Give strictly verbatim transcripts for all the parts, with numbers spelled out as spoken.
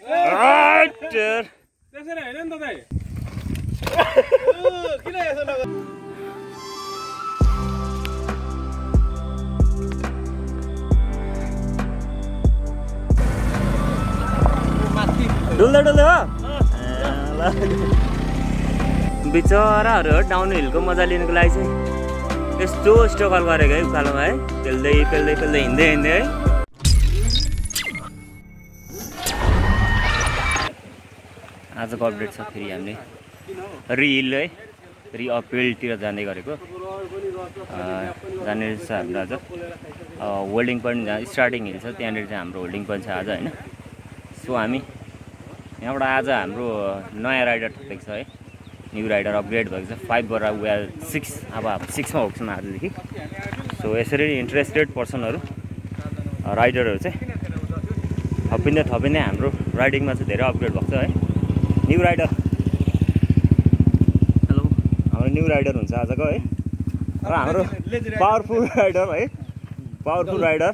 त्यसरी हैन नि त दाइ किन यसो लग डुल्दै डुल्दै हो बिचराहरू डाउन हिलको मजा लिनुको लागि चाहिँ यस्तो स्ट्रगल गरेको है उकालोमा है पेल्दै पेल्दै पेल्दै हिँड्दै हिँड्दै है आजको अपडेट छ फेरि हामीले रिहिल है रि अप्रिलतिर जाँदै गरेको जाने रहेछ हाम्रो आज होल्डिङ पोइन्ट जहाँ स्टार्टिङ हिल छ त्यहाँनिर चाहिँ हाम्रो होल्डिङ पोइन्ट छ आज होइन सो हामी यहाँबाट आज हाम्रो नयाँ राइडर थपेको छ है न्यू राइडर अपग्रेड भएको छ फाइभबाट वेल सिक्स अब सिक्समा होक्छौँ आजदेखि सो यसरी इन्ट्रेस्टेड पर्सनहरू राइडरहरू चाहिँ थपिँदै थपिँदै हाम्रो राइडिङमा चाहिँ धेरै अपग्रेड भएको छ है न्यू राइडर हेलो हाम्रो न्यू राइडर हुन्छ आजको है र हाम्रो पावरफुल राइडर है पावरफुल राइडर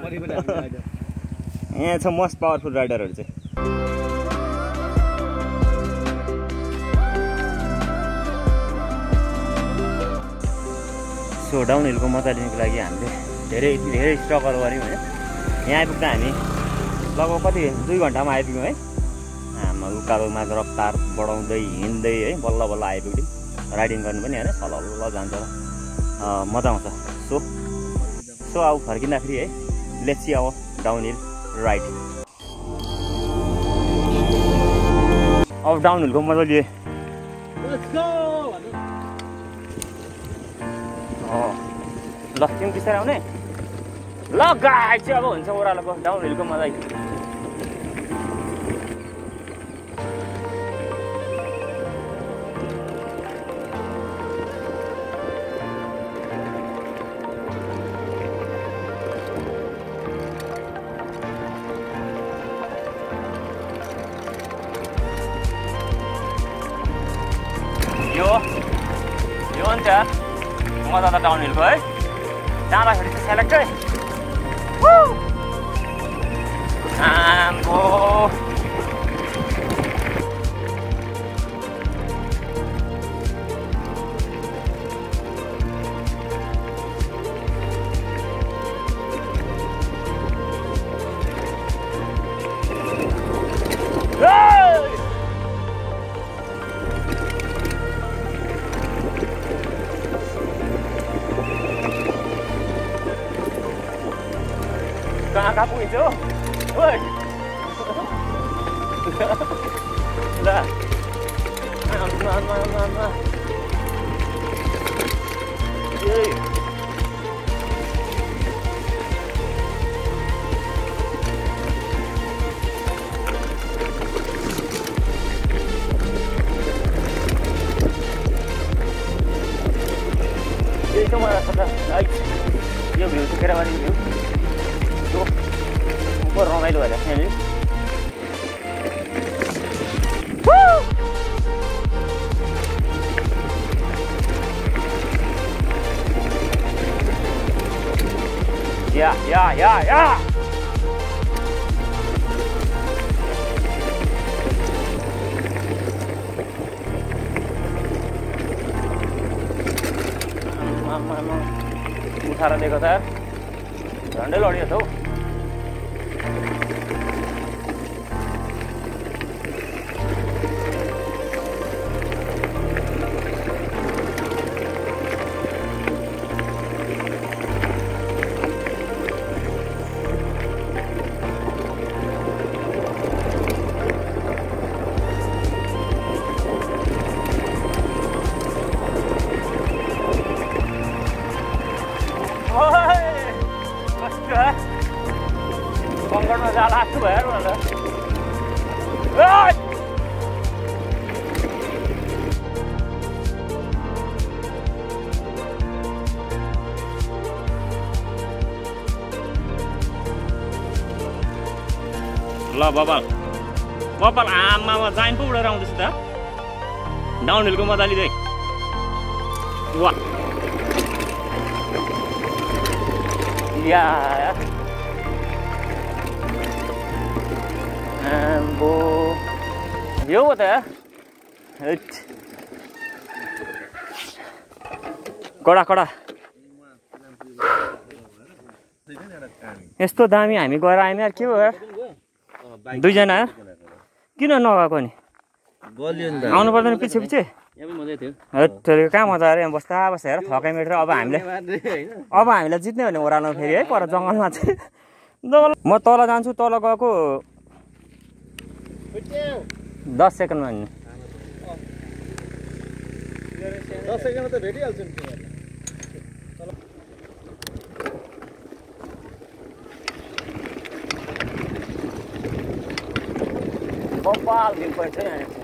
यहाँ छ मोस्ट पावरफुल राइडरहरू चाहिँ सो डाउन हिलको मजा लिनुको लागि हामीले धेरै धेरै स्ट्रगल गऱ्यौँ होइन यहाँ आइपुग्दा हामी लगभग कति दुई घन्टामा आइपुग्यौँ है हाम्रो उकालोमा रफ्तार बढाउँदै हिँड्दै है बल्ल बल्ल आइपुग्यौँ राइडिङ गर्नु पनि होइन सल्ल जान्छ मजा आउँछ सो सो अब फर्किँदाखेरि है लेट्स सी अब डाउन हिल राइड अब डाउन हिलको मजा लिए ल तिमी बिस्तारै आउने ल गाई चाहिँ अब हुन्छ ओह्रालोको डाउन हिलको मजा यो यो अन्त मजा त डाउन हिलको है जाँदाखेरि चाहिँ सेलेक्टै आम्बो कहाँ कहाँ पुगिन्छौ ओइ ल आम्मा आम्मा आम्मा ए यही त मलाई पता है यो भ्यू चाहिँ केटाबारी भ्यू ऊपर रमाइलो भएर यहाँनिर या या या या उठाएर दिएको त झन्डै लडियो त हौ बङ्गरमा जाला जस्तो भयो र ल बबाल बबाल आमामा जाइन पो उडेर आउँदैछ त डाउन हिलको मजा लिँदै वाह या Um, अम्बो यो हो त यार हैट कडा कडा यस्तो दामी हामी गएर आयौँ यार के हो यार दुईजना यार किन नगएको नि आउनु पर्दैन पछि पछि हेर कहाँ मजा आयो यहाँ बस्दा बस्दा हेर थकाइ मेटेर अब हामीले अब हामीलाई जित्ने भने ओह्रालो फेरि है पर जङ्गलमा चाहिँ जङ्गल म तल जान्छु तल गएको दस सेकेन्डमा हिँड्नु दस सेकेन्डमा त भेटिहाल्छु नि कपाल भ्यू पोइन्ट छ यहाँ